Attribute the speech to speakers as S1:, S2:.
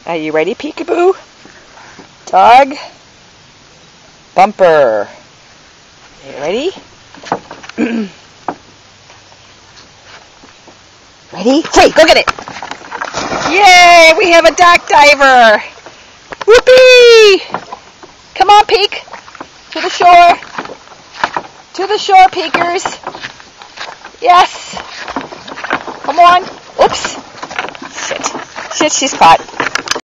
S1: Are you ready, Picabo? Dog. Bumper. Are you ready? Ready? Hey, go get it! Yay! We have a dock diver! Whoopee! Come on, Peek! To the shore! To the shore, Peekers! Yes! Come on! Oops! Shit, she's caught.